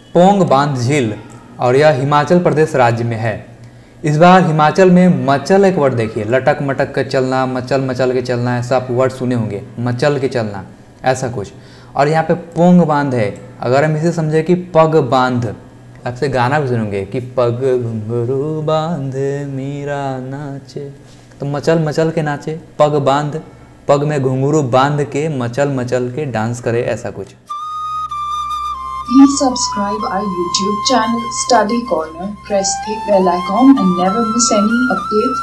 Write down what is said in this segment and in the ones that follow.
पोंग बांध झील और यह हिमाचल प्रदेश राज्य में है। इस बार हिमाचल में मचल एक वर्ड देखिए, लटक मटक के चलना, मचल मचल के चलना, ऐसा आप वर्ड सुने होंगे, मचल के चलना ऐसा कुछ। और यहाँ पे पोंग बांध है, अगर हम इसे समझे कि पग बांध, आपसे गाना भी सुनेंगे कि पग घुंघरू बांध मीरा नाचे, तो मचल मचल के नाचे, पग बांध, पग में घुंघरू बांध के मचल मचल के डांस करे, ऐसा कुछ। Please subscribe our YouTube channel Study Corner. Press the bell icon and never miss any update.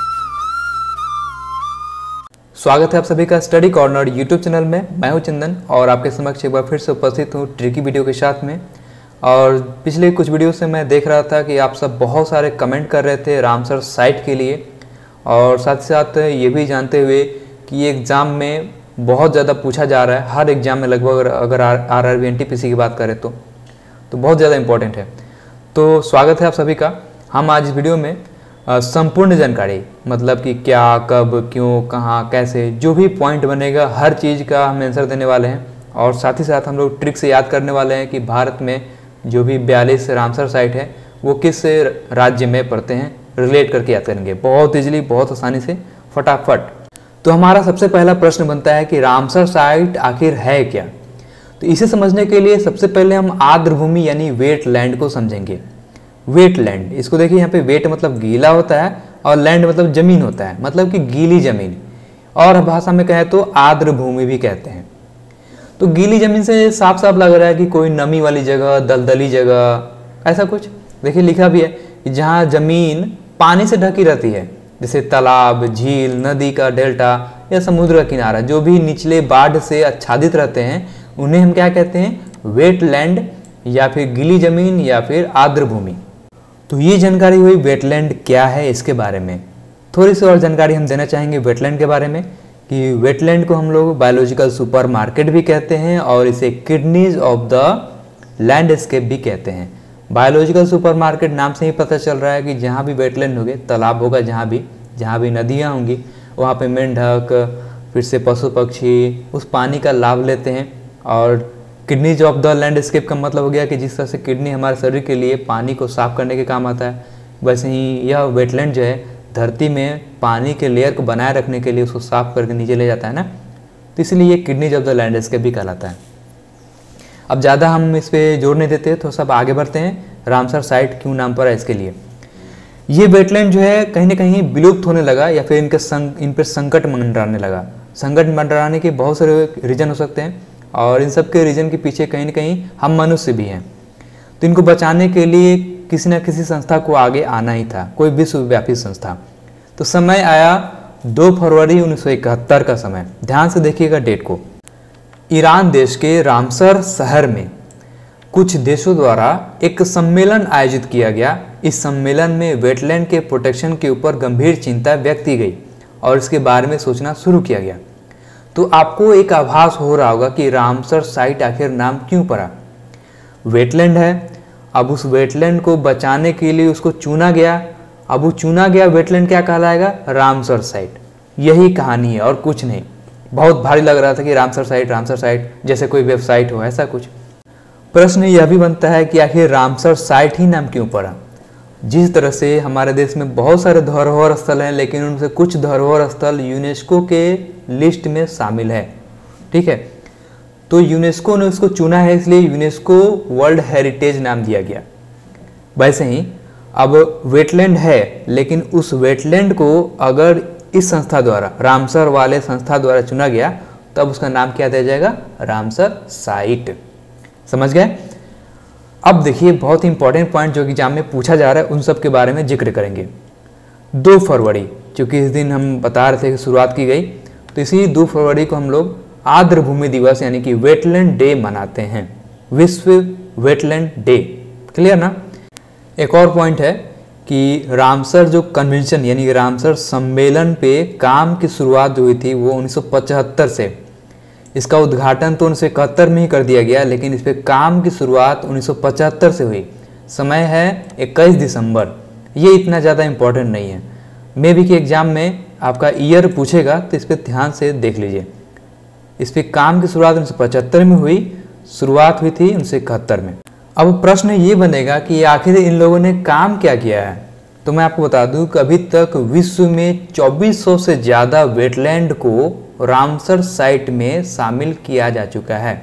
स्वागत है आप सभी का स्टडी कॉर्नर यूट्यूब चैनल में। मैं हूं चंदन और आपके समक्ष एक बार फिर से उपस्थित हूं ट्रिकी वीडियो के साथ में। और पिछले कुछ वीडियो से मैं देख रहा था कि आप सब बहुत सारे कमेंट कर रहे थे रामसर साइट के लिए, और साथ ही साथ ये भी जानते हुए कि एग्ज़ाम में बहुत ज़्यादा पूछा जा रहा है, हर एग्ज़ाम में लगभग, अगर RRB NTPC की बात करें तो बहुत ज़्यादा इम्पोर्टेंट है। तो स्वागत है आप सभी का। हम आज इस वीडियो में संपूर्ण जानकारी, मतलब कि क्या, कब, क्यों, कहाँ, कैसे, जो भी पॉइंट बनेगा हर चीज़ का हम आंसर देने वाले हैं। और साथ ही साथ हम लोग ट्रिक से याद करने वाले हैं कि भारत में जो भी 42 रामसर साइट है वो किस राज्य में पड़ते हैं, रिलेट करके याद करेंगे बहुत ईजिली, बहुत आसानी से, फटाफट। तो हमारा सबसे पहला प्रश्न बनता है कि रामसर साइट आखिर है क्या। तो इसे समझने के लिए सबसे पहले हम आर्द्रभूमि यानी वेटलैंड को समझेंगे। वेटलैंड, इसको देखिए, यहाँ पे वेट मतलब गीला होता है और लैंड मतलब जमीन होता है, मतलब कि गीली जमीन, और भाषा में कहें तो आर्द्रभूमि भी कहते हैं। तो गीली जमीन से साफ साफ लग रहा है कि कोई नमी वाली जगह, दलदली जगह, ऐसा कुछ। देखिए लिखा भी है कि जहाँ जमीन पानी से ढकी रहती है, जैसे तालाब, झील, नदी का डेल्टा या समुद्र का किनारा, जो भी निचले बाढ़ से आच्छादित रहते हैं उन्हें हम क्या कहते हैं, वेटलैंड, या फिर गीली जमीन, या फिर आर्द्रभूमि। तो ये जानकारी हुई वेटलैंड क्या है इसके बारे में। थोड़ी सी और जानकारी हम देना चाहेंगे वेटलैंड के बारे में कि वेटलैंड को हम लोग बायोलॉजिकल सुपर मार्केट भी कहते हैं और इसे किडनीज ऑफ द लैंडस्केप भी कहते हैं। बायोलॉजिकल सुपर मार्केट नाम से ही पता चल रहा है कि जहाँ भी वेटलैंड होंगे, तालाब होगा, जहाँ भी नदियाँ होंगी, वहाँ पे मेंढक, फिर से पशु पक्षी उस पानी का लाभ लेते हैं। और किडनीज ऑफ द लैंडस्केप का मतलब हो गया कि जिस तरह से किडनी हमारे शरीर के लिए पानी को साफ करने के काम आता है, वैसे ही यह वेटलैंड जो है धरती में पानी के लेयर को बनाए रखने के लिए उसको साफ करके नीचे ले जाता है ना, तो इसलिए ये किडनीज ऑफ द लैंडस्केप भी कहलाता है। अब ज़्यादा हम इस पर जोर नहीं देते, तो सब आगे बढ़ते हैं। रामसर साइट क्यों नाम पर है इसके लिए। ये वेटलैंड जो है कहीं ना कहीं विलुप्त होने लगा, या फिर इन पर संकट मंडराने लगा। संकट मंडराने के बहुत सारे रीजन हो सकते हैं, और इन सब के रीजन के पीछे कहीं ना कहीं हम मनुष्य भी हैं। तो इनको बचाने के लिए किसी न किसी संस्था को आगे आना ही था, कोई विश्वव्यापी संस्था। तो समय आया 2 फरवरी 1971 का समय। ध्यान से देखिएगा डेट को। ईरान देश के रामसर शहर में कुछ देशों द्वारा एक सम्मेलन आयोजित किया गया। इस सम्मेलन में वेटलैंड के प्रोटेक्शन के ऊपर गंभीर चिंता व्यक्त की गई और इसके बारे में सोचना शुरू किया गया। तो आपको एक आभास हो रहा होगा कि रामसर साइट आखिर नाम क्यों पड़ा। वेटलैंड है, अब उस वेटलैंड को बचाने के लिए उसको चुना गया। अब वो चुना गया वेटलैंड क्या कहलाएगा, रामसर साइट। यही कहानी है और कुछ नहीं। बहुत भारी लग रहा था कि रामसर साइट जैसे कोई वेबसाइट हो, ऐसा कुछ। प्रश्न यह भी बनता है कि आखिर रामसर साइट ही नाम क्यों पड़ा। जिस तरह से हमारे देश में बहुत सारे धरोहर स्थल हैं, लेकिन उनसे कुछ धरोहर स्थल यूनेस्को के लिस्ट में शामिल है, ठीक है। तो यूनेस्को ने उसको चुना है, इसलिए यूनेस्को वर्ल्ड हेरिटेज नाम दिया गया। वैसे ही अब वेटलैंड है, लेकिन उस वेटलैंड को अगर इस संस्था द्वारा, रामसर वाले संस्था द्वारा चुना गया, तब उसका नाम क्या दिया जाएगा, रामसर साइट। समझ गए। अब देखिए बहुत ही इंपॉर्टेंट पॉइंट जो एग्जाम में पूछा जा रहा है, उन सब के बारे में जिक्र करेंगे। 2 फरवरी, चूँकि इस दिन हम बता रहे थे कि शुरुआत की गई, तो इसी 2 फरवरी को हम लोग आर्द्रभूमि दिवस यानी कि वेटलैंड डे मनाते हैं, विश्व वेटलैंड डे। क्लियर ना। एक और पॉइंट है कि रामसर जो कन्वेंशन यानी रामसर सम्मेलन पे काम की शुरुआत हुई थी वो 1975 से। इसका उद्घाटन तो 1971 में ही कर दिया गया, लेकिन इस पे काम की शुरुआत 1975 से हुई। समय है 21 दिसंबर। ये इतना ज़्यादा इम्पोर्टेंट नहीं है। मे बी के एग्जाम में आपका ईयर पूछेगा तो इस पर ध्यान से देख लीजिए। इस पे काम की शुरुआत 1975 में हुई, शुरुआत हुई थी 1971 में। अब प्रश्न ये बनेगा कि आखिर इन लोगों ने काम क्या किया है। तो मैं आपको बता दूं कि अभी तक विश्व में 2400 से ज़्यादा वेटलैंड को रामसर साइट में शामिल किया जा चुका है।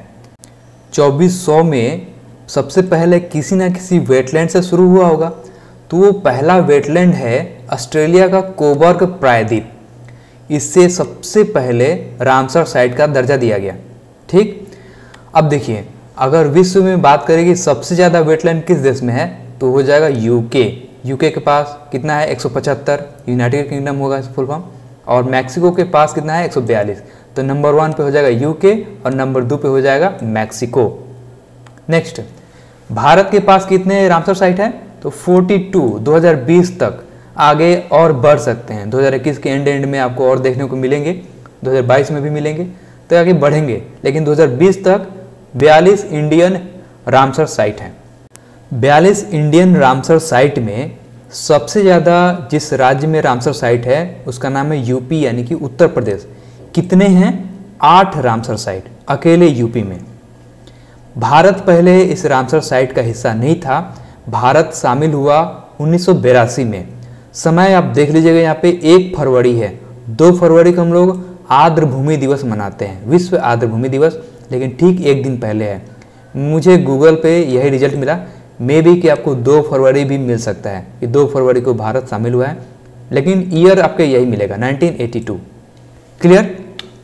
2400 में सबसे पहले किसी ना किसी वेटलैंड से शुरू हुआ होगा। तो वो पहला वेटलैंड है ऑस्ट्रेलिया का कोबर्ग प्रायद्वीप। इससे सबसे पहले रामसर साइट का दर्जा दिया गया। ठीक, अब देखिए, अगर विश्व में बात करें सबसे ज़्यादा वेटलैंड किस देश में है तो हो जाएगा यूके। यूके के पास कितना है 175, यूनाइटेड किंगडम होगा इस फुल फॉर्म। और मैक्सिको के पास कितना है 142। तो नंबर 1 पे हो जाएगा यूके और नंबर 2 पे हो जाएगा मैक्सिको। नेक्स्ट, भारत के पास कितने रामसर साइट है तो 42। 2020 तक आगे और बढ़ सकते हैं। 2021 के एंड में आपको और देखने को मिलेंगे, 2022 में भी मिलेंगे, तो आगे बढ़ेंगे। लेकिन 2020 तक 42 इंडियन रामसर साइट हैं। 42 इंडियन रामसर साइट में सबसे ज़्यादा जिस राज्य में रामसर साइट है उसका नाम है यूपी, यानी कि उत्तर प्रदेश। कितने हैं 8 रामसर साइट अकेले यूपी में। भारत पहले इस रामसर साइट का हिस्सा नहीं था। भारत शामिल हुआ 1982 में। समय आप देख लीजिएगा, यहाँ पे 1 फरवरी है। 2 फरवरी को हम लोग आर्द्र भूमि दिवस मनाते हैं, विश्व आर्द्र भूमि दिवस, लेकिन ठीक 1 दिन पहले है। मुझे गूगल पे यही रिजल्ट मिला, मे बी कि आपको 2 फरवरी भी मिल सकता है कि 2 फरवरी को भारत शामिल हुआ है, लेकिन ईयर आपके यही मिलेगा 1982। क्लियर।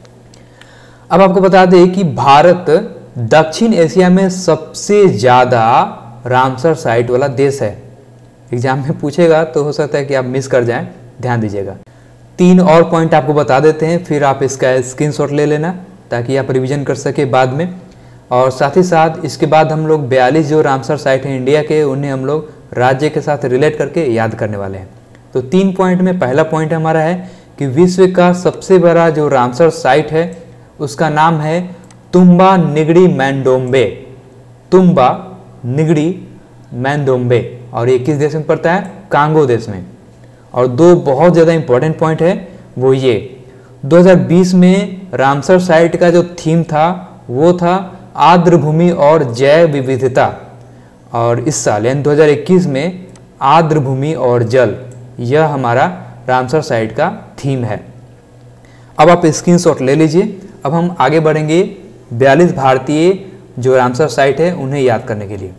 अब आपको बता दें कि भारत दक्षिण एशिया में सबसे ज़्यादा रामसर साइट वाला देश है। एग्जाम में पूछेगा तो हो सकता है कि आप मिस कर जाएं, ध्यान दीजिएगा। 3 और पॉइंट आपको बता देते हैं, फिर आप इसका स्क्रीनशॉट ले लेना ताकि आप रिवीजन कर सके बाद में। और साथ ही साथ इसके बाद हम लोग 42 जो रामसर साइट हैं इंडिया के, उन्हें हम लोग राज्य के साथ रिलेट करके याद करने वाले हैं। तो 3 पॉइंट में पहला पॉइंट हमारा है कि विश्व का सबसे बड़ा जो रामसर साइट है उसका नाम है तुम्बा निगड़ी मैंडोम्बे। तुम्बा निगड़ी मैंडोम्बे, और ये किस देश में पड़ता है, कांगो देश में। और 2 बहुत ज़्यादा इंपॉर्टेंट पॉइंट है, वो ये 2020 में रामसर साइट का जो थीम था वो था आर्द्र भूमि और जैव विविधता, और इस साल यानी 2021 में आर्द्र भूमि और जल, यह हमारा रामसर साइट का थीम है। अब आप स्क्रीनशॉट ले लीजिए। अब हम आगे बढ़ेंगे 42 भारतीय जो रामसर साइट है उन्हें याद करने के लिए।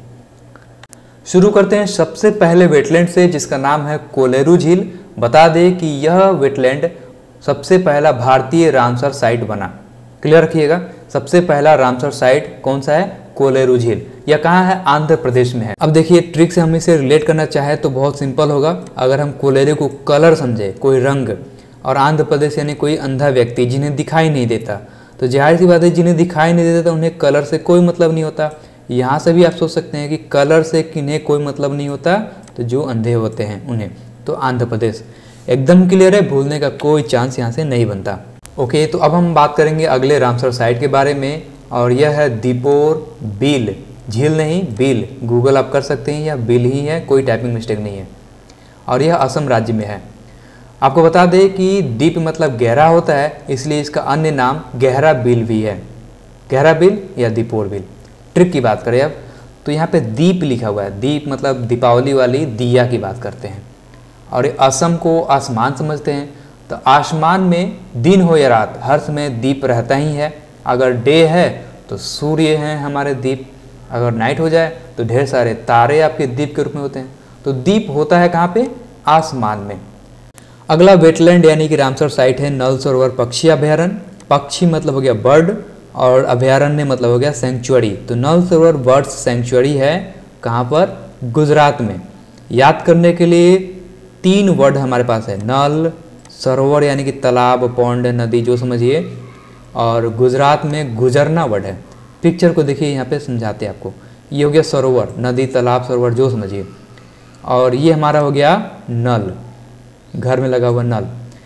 शुरू करते हैं सबसे पहले वेटलैंड से जिसका नाम है कोलेरू झील। बता दें कि यह वेटलैंड सबसे पहला भारतीय रामसर साइट बना। क्लियर रखिएगा, सबसे पहला रामसर साइट कौन सा है, कोलेरू झील। यह कहाँ है, आंध्र प्रदेश में है। अब देखिए, ट्रिक से हम इसे रिलेट करना चाहे तो बहुत सिंपल होगा। अगर हम कोलेरू को कलर समझे, कोई रंग, और आंध्र प्रदेश यानी कोई अंधा व्यक्ति जिन्हें दिखाई नहीं देता, तो जाहिर सी बात है जिन्हें दिखाई नहीं देता तो उन्हें कलर से कोई मतलब नहीं होता। यहाँ से भी आप सोच सकते हैं कि कलर से किन्हें कोई मतलब नहीं होता, तो जो अंधे होते हैं उन्हें। तो आंध्र प्रदेश एकदम क्लियर है, भूलने का कोई चांस यहाँ से नहीं बनता। ओके, तो अब हम बात करेंगे अगले रामसर साइट के बारे में, और यह है दीपोर बिल झील, नहीं बिल, गूगल आप कर सकते हैं, यह बिल ही है, कोई टाइपिंग मिस्टेक नहीं है। और यह असम राज्य में है। आपको बता दें कि दीप मतलब गहरा होता है, इसलिए इसका अन्य नाम गहरा बिल भी है। गहरा बिल या दीपोर बिल। ट्रिक की बात करें अब, तो यहाँ पे दीप लिखा हुआ है। दीप मतलब दीपावली वाली दिया की बात करते हैं। और ये असम को आसमान समझते हैं, तो आसमान में दिन हो या रात हर समय दीप रहता ही है। अगर डे है तो सूर्य हैं हमारे दीप, अगर नाइट हो जाए तो ढेर सारे तारे आपके दीप के रूप में होते हैं। तो दीप होता है कहाँ पे, आसमान में। अगला वेटलैंड यानी कि रामसर साइट है नल सरोवर पक्षी अभयारण्य। पक्षी मतलब हो गया बर्ड, और अभयारण्य मतलब हो गया सेंचुरी। तो नल सरोवर बर्ड्स सेंचुरी है कहाँ पर, गुजरात में। याद करने के लिए 3 वर्ड हमारे पास है, नल सरोवर यानी कि तालाब, पौंड, नदी, जो समझिए, और गुजरात में गुजरना वर्ड है। पिक्चर को देखिए, यहाँ पे समझाते हैं आपको। ये हो गया सरोवर, नदी, तालाब, सरोवर, जो समझिए। और ये हमारा हो गया नल, घर में लगा हुआ नल।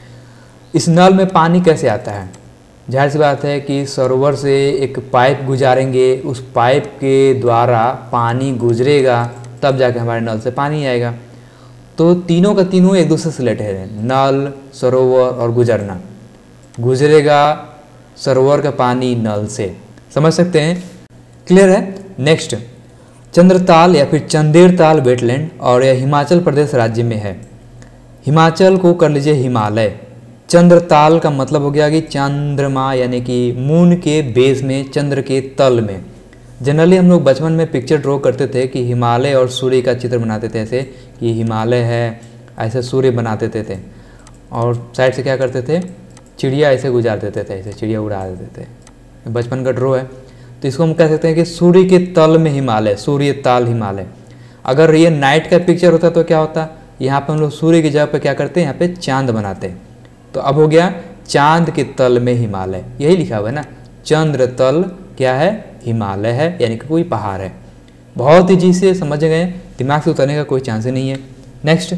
इस नल में पानी कैसे आता है, जाहिर सी बात है कि सरोवर से एक पाइप गुजारेंगे, उस पाइप के द्वारा पानी गुजरेगा, तब जाके हमारे नल से पानी आएगा। तो तीनों का तीनों एक दूसरे से रिलेटेड है, नल, सरोवर और गुजरना। गुजरेगा सरोवर का पानी नल से, समझ सकते हैं, क्लियर है। नेक्स्ट, चंद्रताल या फिर चंदेरताल वेटलैंड और यह हिमाचल प्रदेश राज्य में है। हिमाचल को कर लीजिए हिमालय। चंद्रताल का मतलब हो गया कि चंद्रमा यानी कि मून के बेस में, चंद्र के तल में। जनरली हम लोग बचपन में पिक्चर ड्रॉ करते थे कि हिमालय और सूर्य का चित्र बनाते थे, ऐसे कि हिमालय है, ऐसे सूर्य बना देते थे और साइड से क्या करते थे, चिड़िया ऐसे गुजार देते थे, ऐसे चिड़िया उड़ा देते थे। बचपन का ड्रॉ है, तो इसको हम कह सकते हैं कि सूर्य के तल में हिमालय, सूर्य ताल हिमालय। अगर ये नाइट का पिक्चर होता तो क्या होता, यहाँ पे हम लोग सूर्य की जगह पे क्या करते हैं, यहाँ पे चांद बनाते हैं। तो अब हो गया चांद के तल में हिमालय, यही लिखा हुआ है ना, चंद्र तल क्या है, हिमालय है, यानी कि कोई पहाड़ है। बहुत ही से समझ गए, दिमाग से उतरने का कोई चांस ही नहीं है। नेक्स्ट,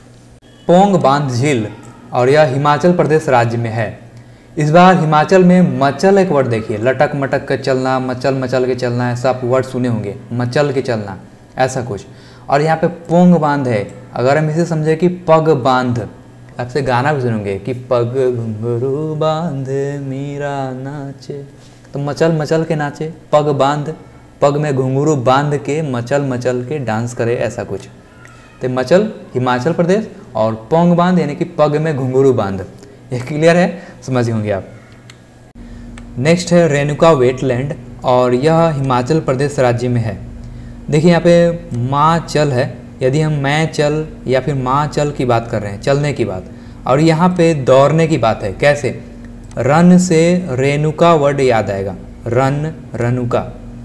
पोंग बांध झील और यह हिमाचल प्रदेश राज्य में है। इस बार हिमाचल में मचल एक वर्ड देखिए, लटक मटक कर चलना, मचल मचल के चलना, ऐसा आप वर्ड सुने होंगे, मचल के चलना, ऐसा कुछ। और यहाँ पे पोंग बांध है, अगर हम इसे समझे कि पग बांध, आपसे गाना भी सुनेंगे कि पग घुंघरू बांध मीरा नाचे, तो मचल मचल के नाचे, पग बांध, पग में घुंघरू बांध के मचल मचल के डांस करे, ऐसा कुछ। तो मचल हिमाचल प्रदेश और पोंग बांध यानी कि पग में घुंघरू बांध, ये क्लियर है, समझ होंगे आप। नेक्स्ट है रेणुका वेटलैंड और यह हिमाचल प्रदेश राज्य में है। देखिए यहाँ पे माँ चल है, यदि हम मैं चल या फिर माँ चल की बात कर रहे हैं, चलने की बात, और यहाँ पे दौड़ने की बात है, कैसे, रन से रेणुका वर्ड याद आएगा, रन, रनुका,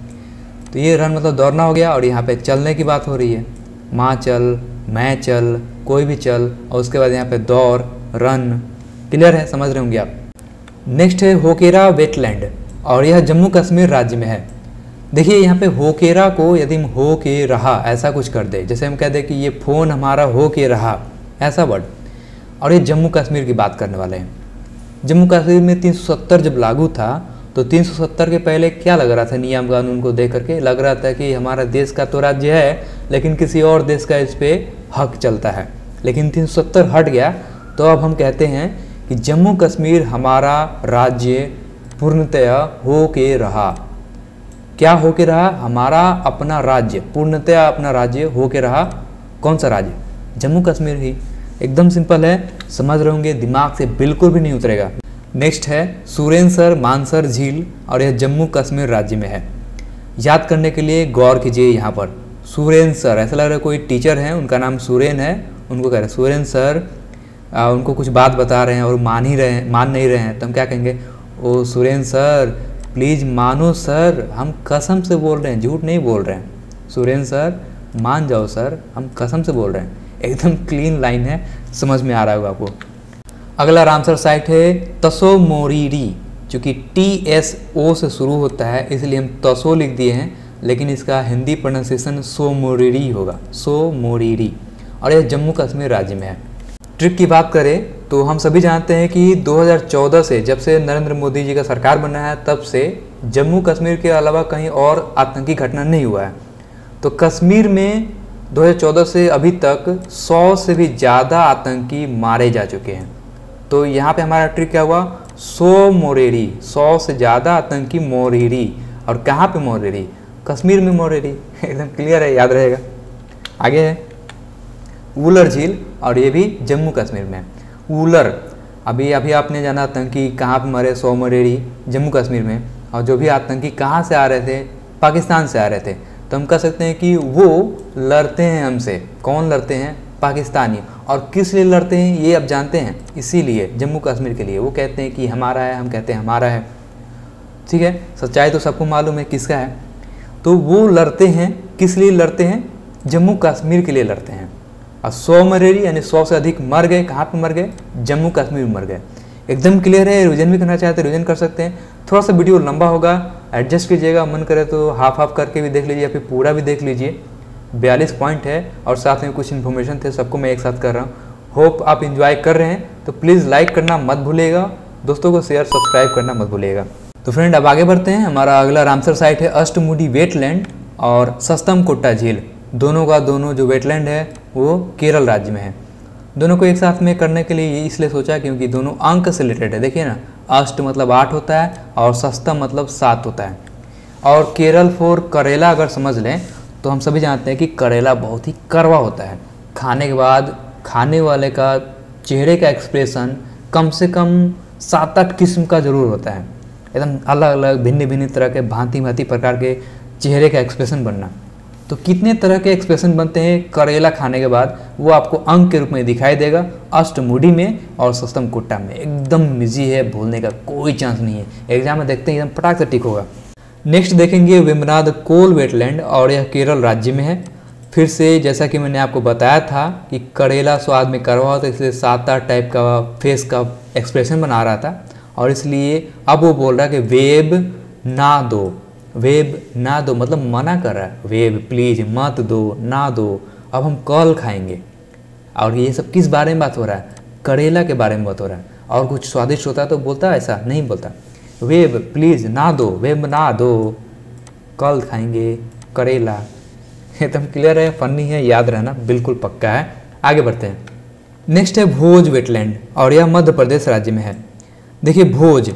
तो ये रन मतलब दौड़ना हो गया, और यहाँ पे चलने की बात हो रही है, माँ चल, मैं चल, कोई भी चल, और उसके बाद यहाँ पे दौड़, रन, क्लियर है, समझ रहे होंगे आप। नेक्स्ट है होकेरा वेटलैंड और यह जम्मू कश्मीर राज्य में है। देखिए यहाँ पे होकेरा को यदि हम हो के रहा ऐसा कुछ कर दे, जैसे हम कह दे कि ये फ़ोन हमारा हो के रहा, ऐसा वर्ड, और ये जम्मू कश्मीर की बात करने वाले हैं। जम्मू कश्मीर में 370 जब लागू था तो 370 के पहले क्या लग रहा था, नियम कानून को देख करके लग रहा था कि हमारा देश का तो राज्य है लेकिन किसी और देश का इस पर हक चलता है, लेकिन 370 हट गया, तो अब हम कहते हैं कि जम्मू कश्मीर हमारा राज्य पूर्णतया हो के रहा। क्या हो के रहा, हमारा अपना राज्य, पूर्णतया अपना राज्य हो के रहा। कौन सा राज्य, जम्मू कश्मीर ही, एकदम सिंपल है, समझ रहे होंगे, दिमाग से बिल्कुल भी नहीं उतरेगा। नेक्स्ट है सुरेनसर मानसर झील और यह जम्मू कश्मीर राज्य में है। याद करने के लिए गौर कीजिए, यहाँ पर सुरेनसर, ऐसा लग रहा है कोई टीचर हैं, उनका नाम सुरेन है, उनको कह रहे हैं सुरेनसर, उनको कुछ बात बता रहे हैं और मान नहीं रहे हैं, तो हम क्या कहेंगे, ओ सुरेन सर प्लीज़ मानो सर, हम कसम से बोल रहे हैं, झूठ नहीं बोल रहे हैं, सुरेन सर मान जाओ सर, हम कसम से बोल रहे हैं। एकदम क्लीन लाइन है, समझ में आ रहा होगा आपको। अगला रामसर साइट है तसो मोरीरी, चूँकि TSO से शुरू होता है इसलिए हम तसो लिख दिए हैं, लेकिन इसका हिंदी प्रोनाउंसिएशन सोमोरीरी होगा, सोमोरीरी, और यह जम्मू कश्मीर राज्य में है। ट्रिक की बात करें तो हम सभी जानते हैं कि 2014 से, जब से नरेंद्र मोदी जी का सरकार बना है, तब से जम्मू कश्मीर के अलावा कहीं और आतंकी घटना नहीं हुआ है। तो कश्मीर में 2014 से अभी तक 100 से भी ज़्यादा आतंकी मारे जा चुके हैं। तो यहाँ पे हमारा ट्रिक क्या हुआ, 100 मोरेरी, 100 से ज़्यादा आतंकी मोरेरी, और कहाँ पे मोरेरी, कश्मीर में मोरेरी, एकदम क्लियर है, याद रहेगा। आगे है वुलर झील और ये भी जम्मू कश्मीर में। वुलर, अभी आपने जाना आतंकी कहाँ पे मरे, 100 मोरेरी जम्मू कश्मीर में, और जो भी आतंकी कहाँ से आ रहे थे, पाकिस्तान से आ रहे थे, तो हम कह सकते हैं कि वो लड़ते हैं हमसे। कौन लड़ते हैं, पाकिस्तानी। और किस लिए लड़ते हैं ये अब जानते हैं, इसीलिए जम्मू कश्मीर के लिए। वो कहते हैं कि हमारा है, हम कहते हैं हमारा है, ठीक है, सच्चाई तो सबको मालूम है किसका है। तो वो लड़ते हैं, किस लिए लड़ते हैं, जम्मू कश्मीर के लिए लड़ते हैं। और 100 मरेरी यानी 100 से अधिक मर गए, कहाँ पे मर गए, जम्मू कश्मीर में मर गए। एकदम क्लियर है। रिवीजन भी करना चाहते हैं रिवीजन कर सकते हैं, थोड़ा सा वीडियो लंबा होगा, एडजस्ट कीजिएगा, मन करे तो हाफ करके भी देख लीजिए या फिर पूरा भी देख लीजिए। 42 पॉइंट है और साथ में कुछ इन्फॉर्मेशन थे, सबको मैं एक साथ कर रहा हूँ। होप आप इंजॉय कर रहे हैं, तो प्लीज़ लाइक करना मत भूलिएगा, दोस्तों को शेयर सब्सक्राइब करना मत भूलिएगा। तो फ्रेंड अब आगे बढ़ते हैं। हमारा अगला रामसर साइट है अष्टमुडी वेटलैंड और सस्तमकोट्टा झील। दोनों का दोनों जो वेटलैंड है वो केरल राज्य में है। दोनों को एक साथ में करने के लिए ये इसलिए सोचा क्योंकि दोनों अंक से रिलेटेड है। देखिए ना, अष्ट मतलब 8 होता है और सस्तम मतलब 7 होता है। और केरल फॉर करेला अगर समझ लें तो हम सभी जानते हैं कि करेला बहुत ही कड़वा होता है। खाने के बाद खाने वाले का चेहरे का एक्सप्रेशन कम से कम 7-8 किस्म का ज़रूर होता है, एकदम अलग अलग भिन्न भिन्न तरह के भांति भांति प्रकार के चेहरे का एक्सप्रेशन बनना। तो कितने तरह के एक्सप्रेशन बनते हैं करेला खाने के बाद, वो आपको अंक के रूप में दिखाई देगा अष्टमुडी में और सस्तम कुट्टा में। एकदम इजी है, भूलने का कोई चांस नहीं है, एग्जाम में देखते हैं एकदम फटाक से टिक होगा। नेक्स्ट देखेंगे वेम्बनाड कोल वेटलैंड, और यह केरल राज्य में है। फिर से जैसा कि मैंने आपको बताया था कि करेला स्वाद में कड़वा होता है, इसलिए 7-8 टाइप का फेस का एक्सप्रेशन बना रहा था, और इसलिए अब वो बोल रहा है कि वेब ना दो। वेब ना दो मतलब मना कर रहा है, वेब प्लीज मत दो, ना दो, अब हम कल खाएंगे। और ये सब किस बारे में बात हो रहा है? करेला के बारे में बात हो रहा है। और कुछ स्वादिष्ट होता है तो बोलता है, ऐसा नहीं बोलता। वेब प्लीज ना दो, वेब ना दो, कल खाएंगे करेला। एकदम क्लियर है, फनी है, याद रहना बिल्कुल पक्का है। आगे बढ़ते हैं। नेक्स्ट है भोज वेटलैंड, और यह मध्य प्रदेश राज्य में है। देखिए भोज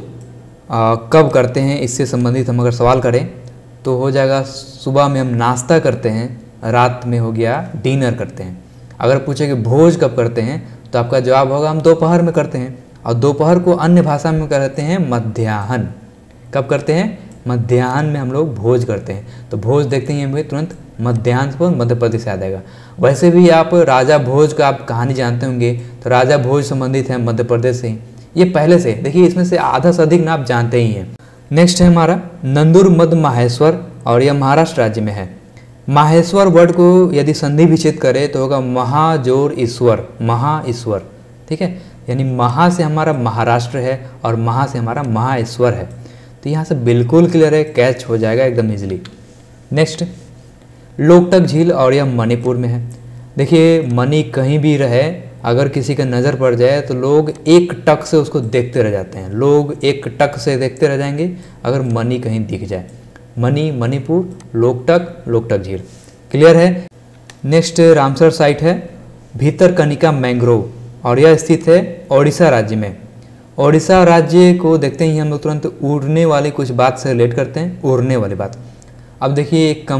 कब करते हैं, इससे संबंधित हम अगर सवाल करें तो हो जाएगा सुबह में हम नाश्ता करते हैं, रात में हो गया डिनर करते हैं। अगर पूछे कि भोज कब करते हैं तो आपका जवाब होगा हम दोपहर में करते हैं, और दोपहर को अन्य भाषा में कहते हैं मध्याह्न। कब करते हैं? मध्याह्न में हम लोग भोज करते हैं। तो भोज देखते ही हमें तुरंत मध्याह्न पर मध्य प्रदेश याद आएगा। वैसे भी आप राजा भोज का आप कहानी जानते होंगे, तो राजा भोज संबंधित है मध्य प्रदेश से। ये पहले से देखिए, इसमें से आधा से अधिक ना आप जानते ही हैं। नेक्स्ट है हमारा नंदुर मद माहेश्वर, और यह महाराष्ट्र राज्य में है। माहेश्वर वर्ड को यदि संधि विच्छेद करें तो होगा महाजोर ईश्वर, महा ईश्वर। ठीक है, यानी महा से हमारा महाराष्ट्र है और महा से हमारा महाईश्वर है। तो यहाँ से बिल्कुल क्लियर है, कैच हो जाएगा एकदम इजीली। नेक्स्ट लोकटक झील, और यह मणिपुर में है। देखिए मणि कहीं भी रहे, अगर किसी का नज़र पड़ जाए तो लोग एक टक से उसको देखते रह जाते हैं। लोग एक टक से देखते रह जाएंगे अगर मणि कहीं दिख जाए। मणि मणिपुर, लोकटक झील। क्लियर है। नेक्स्ट रामसर साइट है भीतरकनिका मैंग्रोव, और यह स्थित है ओडिशा राज्य में। ओडिशा राज्य को देखते ही हम लोग तुरंत उड़ने वाली कुछ बात से रिलेट करते हैं, उड़ने वाली बात। अब देखिए एक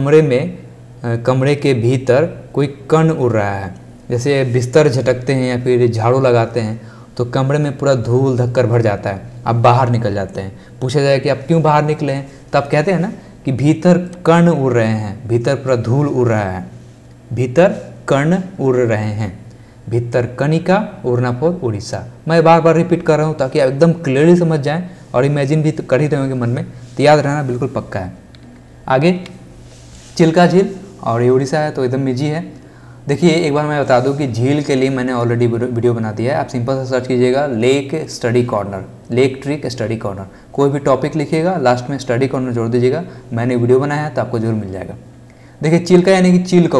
कमरे के भीतर कोई कण उड़ रहा है, जैसे बिस्तर झटकते हैं या फिर झाड़ू लगाते हैं तो कमरे में पूरा धूल धक्कर भर जाता है, आप बाहर निकल जाते हैं। पूछा जाए कि आप क्यों बाहर निकले हैं, तो आप कहते हैं ना कि भीतर कण उड़ रहे हैं, भीतर पूरा धूल उड़ रहा है, भीतर कण उड़ रहे हैं। भीतर कनिका, उड़ना फॉर उड़ीसा। मैं बार बार रिपीट कर रहा हूँ ताकि आप एकदम क्लियरली समझ जाएं, और इमेजिन भी कर ही रहेंगे मन में, तो याद रहना बिल्कुल पक्का है। आगे चिल्का झील, और ये उड़ीसा है तो एकदम ईजी है। देखिए एक बार मैं बता दूं कि झील के लिए मैंने ऑलरेडी वीडियो बना दिया है, आप सिंपल से सर्च कीजिएगा lake study corner, lake trick study corner. कोई भी टॉपिक लिखिएगा लास्ट में स्टडी कॉर्नर जोड़ दीजिएगा, मैंने वीडियो बनाया है तो आपको जरूर मिल जाएगा। देखिए चिल्का यानी कि चील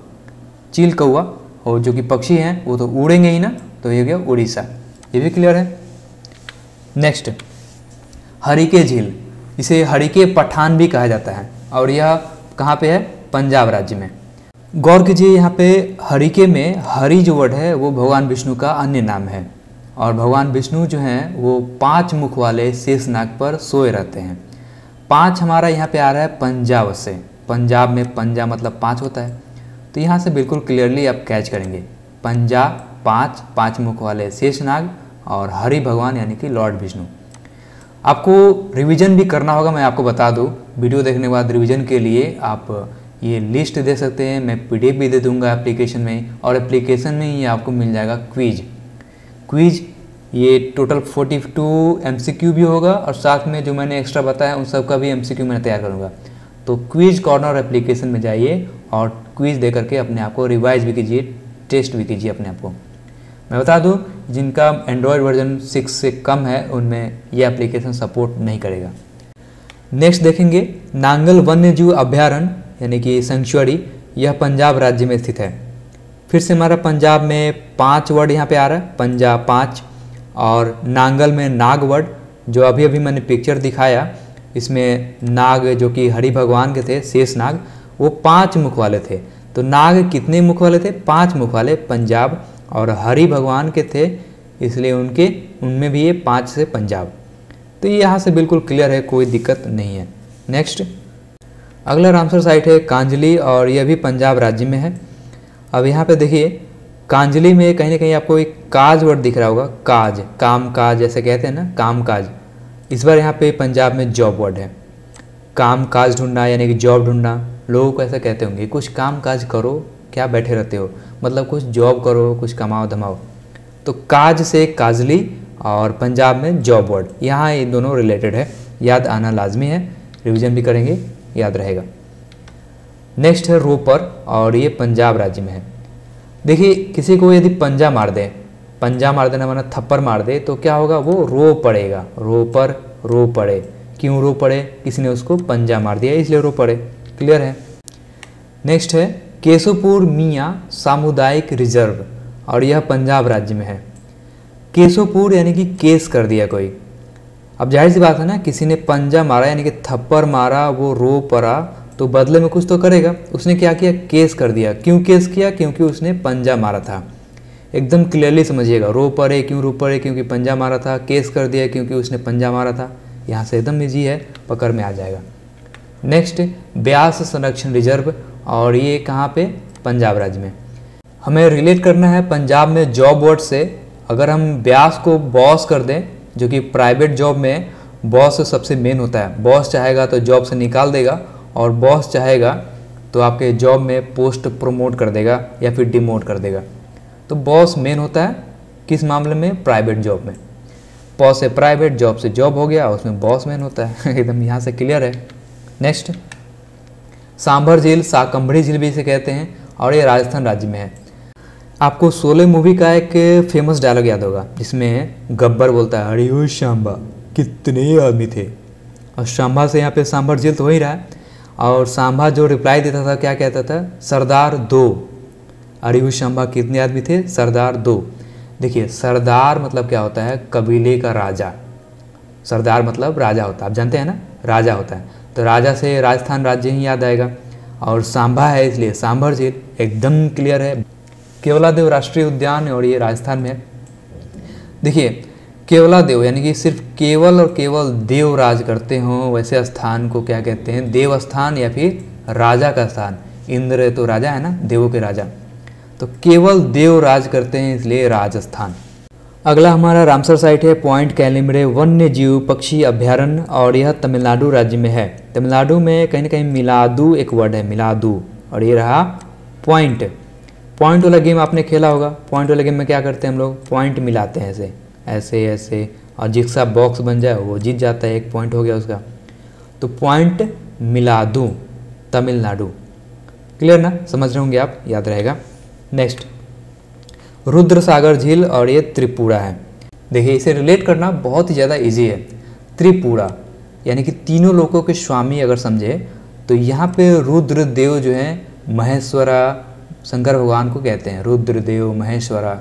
कौआ, और जो कि पक्षी हैं वो तो उड़ेंगे ही ना, तो ये गया उड़ीसा। ये भी क्लियर है। नेक्स्ट हरिके झील, इसे हरिके पठान भी कहा जाता है, और यह कहाँ पे है? पंजाब राज्य में। गौर कीजिए यहाँ पे हरिके में हरि जो वर्ड है वो भगवान विष्णु का अन्य नाम है, और भगवान विष्णु जो हैं वो 5 मुख वाले शेषनाग पर सोए रहते हैं। 5 हमारा यहाँ पे आ रहा है पंजाब से, पंजाब में पंजा मतलब 5 होता है, तो यहाँ से बिल्कुल क्लियरली आप कैच करेंगे। पंजाब 5 मुख वाले शेषनाग, और हरि भगवान यानी कि लॉर्ड विष्णु। आपको रिवीजन भी करना होगा, मैं आपको बता दूँ, वीडियो देखने के बाद रिवीजन के लिए आप ये लिस्ट दे सकते हैं, मैं PDF भी दे दूंगा एप्लीकेशन में, और एप्लीकेशन में ही आपको मिल जाएगा क्विज। ये टोटल 42 MCQ भी होगा, और साथ में जो मैंने एक्स्ट्रा बताया उन सब का भी MCQ मैं तैयार करूँगा। तो क्विज कॉर्नर एप्लीकेशन में जाइए और क्विज दे करके अपने आप को रिवाइज भी कीजिए, टेस्ट भी कीजिए अपने आप को। मैं बता दूं जिनका एंड्रॉयड वर्जन 6 से कम है उनमें यह एप्लीकेशन सपोर्ट नहीं करेगा। नेक्स्ट देखेंगे नांगल वन्यजीव अभ्यारण्य यानी कि सेंचुरी, यह पंजाब राज्य में स्थित है। फिर से हमारा पंजाब में 5 वर्ड यहाँ पे आ रहा है, पंजाब 5, और नांगल में नाग वर्ड, जो अभी अभी मैंने पिक्चर दिखाया, इसमें नाग जो कि हरि भगवान के थे, शेष नाग, वो 5 मुख वाले थे। तो नाग कितने मुख वाले थे? 5 मुख वाले पंजाब, और हरि भगवान के थे इसलिए उनमें भी ये 5 से पंजाब। तो ये यहाँ से बिल्कुल क्लियर है, कोई दिक्कत नहीं है। नेक्स्ट अगला रामसर साइट है कांजली और यह भी पंजाब राज्य में है। अब यहाँ पे देखिए कांजली में कहीं ना कहीं आपको एक काज वर्ड दिख रहा होगा, काज, काम काज ऐसे कहते हैं ना, काम काज। इस बार यहाँ पे पंजाब में जॉब वर्ड है, काम काज ढूंढना यानी कि जॉब ढूंढना। लोगों को ऐसा कहते होंगे कुछ काम काज करो, क्या बैठे रहते हो, मतलब कुछ जॉब करो, कुछ कमाओ धमाओ। तो काज से काजली और पंजाब में जॉब वर्ड, यहाँ ये दोनों रिलेटेड है, याद आना लाजमी है, रिवीजन भी करेंगे याद रहेगा। नेक्स्ट है रोपर और ये पंजाब राज्य में है। देखिए किसी को यदि पंजा मार दे, पंजा मार देना माना थप्पड़ मार दे, तो क्या होगा, वो रो पड़ेगा, रोपर रो पड़े। क्यों रो पड़े, किसी ने उसको पंजा मार दिया इसलिए रो पड़े। क्लियर है। नेक्स्ट है केशोपुर मियाँ सामुदायिक रिजर्व और यह पंजाब राज्य में है। केशोपुर यानी कि केस कर दिया कोई। अब जाहिर सी बात है ना, किसी ने पंजा मारा यानी कि थप्पड़ मारा, वो रो पड़ा, तो बदले में कुछ तो करेगा। उसने क्या किया, केस कर दिया। क्यों केस किया, क्योंकि उसने पंजा मारा था। एकदम क्लियरली समझिएगा, रो पड़े, क्यों रो पड़े, क्योंकि पंजा मारा था, केस कर दिया क्योंकि उसने पंजा मारा था। यहाँ से एकदम ईजी है, पकड़ में आ जाएगा। नेक्स्ट ब्यास संरक्षण रिजर्व और ये कहाँ पे, पंजाब राज्य में। हमें रिलेट करना है पंजाब में जॉब वर्ड से। अगर हम ब्यास को बॉस कर दें, जो कि प्राइवेट जॉब में बॉस सबसे मेन होता है, बॉस चाहेगा तो जॉब से निकाल देगा और बॉस चाहेगा तो आपके जॉब में पोस्ट प्रमोट कर देगा या फिर डिमोट कर देगा। तो बॉस मेन होता है किस मामले में, प्राइवेट जॉब में। बॉस से प्राइवेट, जॉब से जॉब हो गया, उसमें बॉस मेन होता है। एकदम यहाँ से क्लियर है। नेक्स्ट सांभर झील, साकंभरी झील भी इसे कहते हैं और ये राजस्थान राज्य में है। आपको शोले मूवी का एक फेमस डायलॉग याद होगा जिसमें गब्बर बोलता है, अरे ओ शांबा कितने आदमी थे। और शांबा से यहाँ पे सांभर झील तो हो ही रहा है। और सांभा जो रिप्लाई देता था क्या कहता था, सरदार दो। अरे ओ शांबा कितने आदमी थे, सरदार दो। देखिए सरदार मतलब क्या होता है, कबीले का राजा। सरदार मतलब राजा होता है, आप जानते हैं ना, राजा होता है। तो राजा से राजस्थान राज्य ही याद आएगा और सांभा है इसलिए सांभर झील। एकदम क्लियर है। केवलादेव राष्ट्रीय उद्यान और ये राजस्थान में है। देखिए केवलादेव यानी कि सिर्फ केवल और केवल देव राज करते हों, वैसे स्थान को क्या कहते हैं, देव स्थान या फिर राजा का स्थान। इंद्र तो राजा है ना, देवों के राजा, तो केवल देव राज करते हैं इसलिए राजस्थान। अगला हमारा रामसर साइट है पॉइंट कैलिमरे वन्य जीव पक्षी अभ्यारण्य और यह तमिलनाडु राज्य में है। तमिलनाडु में कहीं ना कहीं मिलादू एक वर्ड है, मिलादू। और ये रहा पॉइंट। पॉइंट वाला गेम आपने खेला होगा। पॉइंट वाले गेम में क्या करते हैं हम लोग, पॉइंट मिलाते हैं ऐसे ऐसे ऐसे, और जिसका बॉक्स बन जाए वो जीत जाता है, एक पॉइंट हो गया उसका। तो पॉइंट मिलादू तमिलनाडु। क्लियर ना, समझ रहे होंगे आप, याद रहेगा। नेक्स्ट रुद्र सागर झील और ये त्रिपुरा है। देखिए इसे रिलेट करना बहुत ही ज़्यादा इजी है। त्रिपुरा यानी कि तीनों लोकों के स्वामी अगर समझे तो यहाँ पे रुद्र देव जो है महेश्वरा, शंकर भगवान को कहते हैं रुद्रदेव महेश्वरा।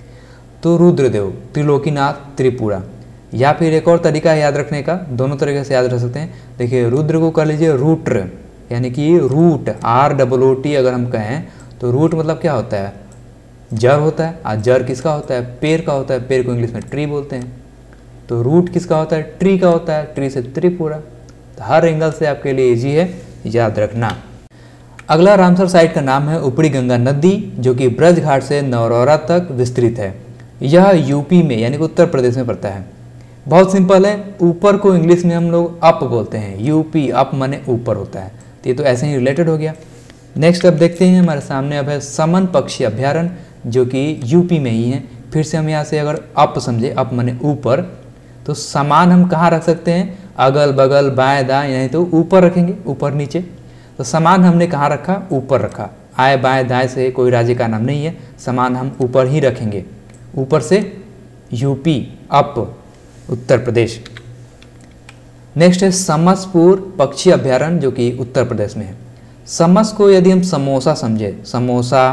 तो रुद्रदेव त्रिलोकीनाथ त्रिपुरा। या फिर एक और तरीका है याद रखने का, दोनों तरीके से याद रख सकते हैं। देखिए रुद्र को कर लीजिए रूट्र यानी कि रूट, ROOT अगर हम कहें तो रूट मतलब क्या होता है, जड़ होता है। और जड़ किसका होता है, पेड़ का होता है। पेड़ को इंग्लिश में ट्री बोलते हैं। तो रूट किसका होता है, ट्री का होता है। ट्री से त्रिपुरा। तो हर एंगल से आपके लिए इजी है, याद रखना। अगला रामसर साइट का नाम है ऊपरी गंगा नदी, जो कि ब्रज घाट से नौरौरा तक विस्तृत है। यह यूपी में यानी कि उत्तर प्रदेश में पड़ता है। बहुत सिंपल है, ऊपर को इंग्लिश में हम लोग अप बोलते हैं। यूपी अप माने ऊपर होता है। तो ये तो ऐसे ही रिलेटेड हो गया। नेक्स्ट अब देखते हैं हमारे सामने अब है समन पक्षी अभ्यारण्य, जो कि यूपी में ही है। फिर से हम यहाँ से अगर अप समझे, अप माने ऊपर, तो सामान हम कहाँ रख सकते हैं, अगल बगल बाएं दाएं, नहीं तो ऊपर रखेंगे, ऊपर नीचे। तो सामान हमने कहाँ रखा, ऊपर रखा। आए बाएं दाएं से कोई राज्य का नाम नहीं है, सामान हम ऊपर ही रखेंगे। ऊपर से UP, up Uttar Pradesh. Next है समसपुर पक्षी अभ्यारण्य, जो कि उत्तर प्रदेश में है। समस को यदि हम समोसा समझे, समोसा,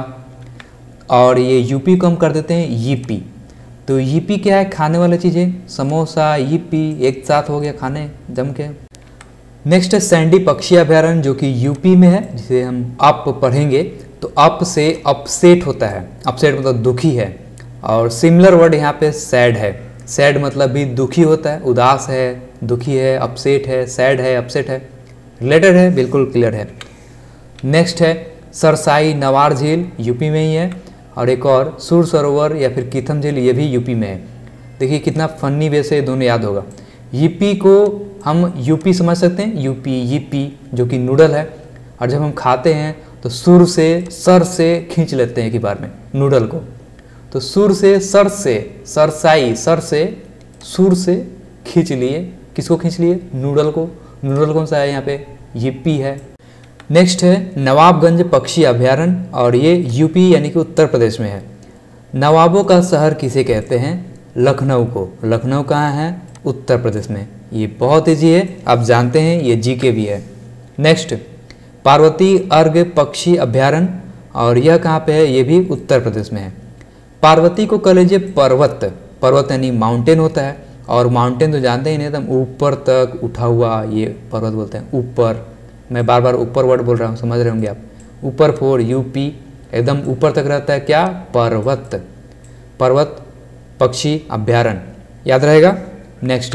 और ये यूपी को हम कर देते हैं यीपी। तो यीपी क्या है, खाने वाली चीज़ें। समोसा यीपी एक साथ हो गया, खाने जम के। नेक्स्ट है सैंडी पक्षी अभ्यारण्य, जो कि यूपी में है, जिसे हम अप पढ़ेंगे तो अप से अपसेट होता है। अपसेट मतलब दुखी है। और सिमिलर वर्ड यहाँ पे सैड है। सैड मतलब भी दुखी होता है, उदास है, दुखी है, अपसेट है, सैड है, अपसेट है। रिलेटेड है, बिल्कुल क्लियर है। नेक्स्ट है सरसाई नवार झील, यूपी में ही है। और एक और सुर सरोवर या फिर कीथम झील, ये भी यूपी में है। देखिए कितना फनी वे से दोनों याद होगा। यूपी को हम यूपी समझ सकते हैं, यूपी यीपी जो कि नूडल है, और जब हम खाते हैं तो सुर से सर से खींच लेते हैं एक ही बार में नूडल को। तो सुर से सर से, सरसाई सर से सुर से खींच लिए, किसको खींच लिए? नूडल को। नूडल कौन सा है यहाँ पे? यूपी है। नेक्स्ट है नवाबगंज पक्षी अभयारण्य, और ये यूपी यानी कि उत्तर प्रदेश में है। नवाबों का शहर किसे कहते हैं? लखनऊ को। लखनऊ कहाँ है? उत्तर प्रदेश में। ये बहुत ईजी है, आप जानते हैं, ये जीके भी है। नेक्स्ट पार्वती अर्घ पक्षी अभयारण्य, और यह कहाँ पे है? ये भी उत्तर प्रदेश में है। पार्वती को कह लीजिए पर्वत, पर्वत यानी माउंटेन होता है, और माउंटेन तो जानते ही नहीं, एकदम ऊपर तक उठा हुआ ये पर्वत बोलते हैं। ऊपर, मैं बार बार ऊपर वर्ड बोल रहा हूँ, समझ रहे होंगे आप। ऊपर फोर यूपी, एकदम ऊपर तक रहता है क्या? पर्वत। पर्वत पक्षी अभयारण्य, याद रहेगा। नेक्स्ट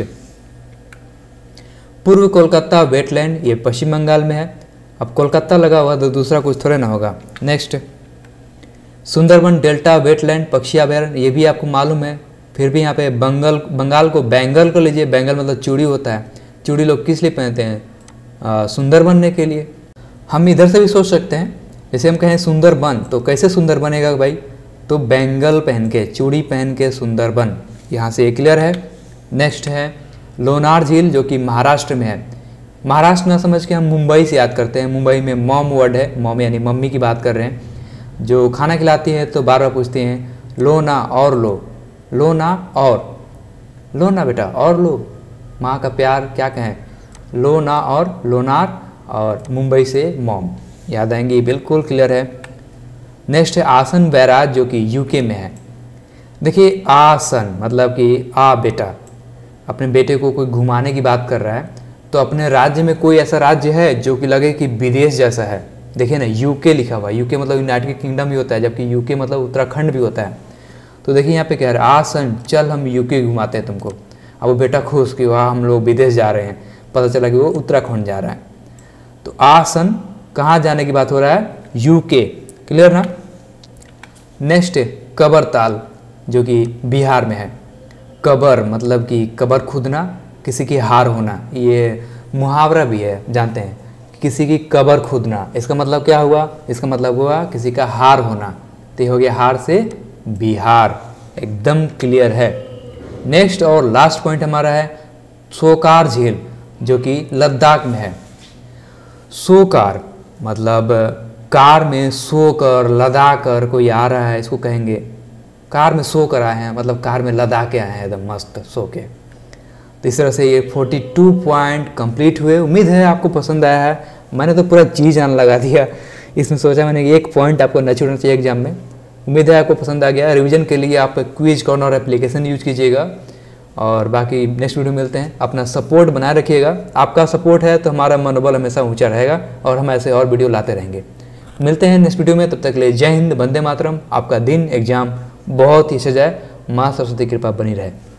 पूर्व कोलकाता वेटलैंड, ये पश्चिम बंगाल में है। अब कोलकाता लगा हुआ तो दूसरा कुछ थोड़े ना होगा। नेक्स्ट सुंदरबन डेल्टा वेटलैंड पक्षी अभयारण्य, ये भी आपको मालूम है, फिर भी यहाँ पे बंगाल को बैंगल को लीजिए। बैंगल मतलब चूड़ी होता है। चूड़ी लोग किस लिए पहनते हैं? सुंदर बनने के लिए। हम इधर से भी सोच सकते हैं, जैसे हम कहें सुंदर बन, तो कैसे सुंदर बनेगा भाई? तो बैंगल पहन के, चूड़ी पहन के सुंदर बन, यहाँ से क्लियर है। नेक्स्ट है लोनार झील, जो कि महाराष्ट्र में है। महाराष्ट्र ना समझ के हम मुंबई से याद करते हैं। मुंबई में मॉम वर्ड है, मॉम यानी मम्मी की बात कर रहे हैं, जो खाना खिलाती है तो बार बार पूछती हैं लो ना और लो, लो ना और, लो ना बेटा और लो। माँ का प्यार क्या कहें? लो ना और, लोनार, और मुंबई से मॉम, याद आएंगी, बिल्कुल क्लियर है। नेक्स्ट है आसन बैराज, जो कि यूके में है। देखिए आसन मतलब कि आ बेटा, अपने बेटे को कोई घुमाने की बात कर रहा है, तो अपने राज्य में कोई ऐसा राज्य है जो कि लगे कि विदेश जैसा है। देखिए ना यूके लिखा हुआ है, यूके मतलब यूनाइटेड किंगडम भी होता है, जबकि यूके मतलब उत्तराखंड भी होता है। तो देखिए यहाँ पे कह रहा है आसन, चल हम यूके घुमाते हैं तुमको। अब वो बेटा खुश कि वहाँ हम लोग विदेश जा रहे हैं, पता चला कि वो उत्तराखंड जा रहा है। तो आसन कहाँ जाने की बात हो रहा है? यूके, क्लियर ना। नेक्स्ट कबरताल, जो कि बिहार में है। कबर मतलब कि कबर खुदना, किसी की हार होना, ये मुहावरा भी है, जानते हैं, किसी की कबर खुदना। इसका मतलब क्या हुआ? इसका मतलब हुआ किसी का हार होना। तो हो गया हार से बिहार, एकदम क्लियर है। नेक्स्ट और लास्ट पॉइंट हमारा है सोकार झील, जो कि लद्दाख में है। सोकार मतलब कार में सो कर लदा कर कोई आ रहा है, इसको कहेंगे कार में सो कर आए हैं, मतलब कार में लदा के आए हैं एकदम मस्त सो के। तो इस तरह से ये 42 पॉइंट कंप्लीट हुए। उम्मीद है आपको पसंद आया है। मैंने तो पूरा जी जान लगा दिया इसमें, सोचा मैंने कि एक पॉइंट आपको न छूटना चाहिए एग्जाम में। उम्मीद है आपको पसंद आ गया। रिवीजन के लिए आप क्विज कॉर्नर एप्लीकेशन यूज कीजिएगा, और बाकी नेक्स्ट वीडियो मिलते हैं। अपना सपोर्ट बनाए रखिएगा, आपका सपोर्ट है तो हमारा मनोबल हमेशा ऊंचा रहेगा, और हम ऐसे और वीडियो लाते रहेंगे। मिलते हैं नेक्स्ट वीडियो में, तब तक के लिए जय हिंद, वंदे मातरम। आपका दिन एग्जाम बहुत ही अच्छा जाए, माँ सरस्वती कृपा बनी रहे।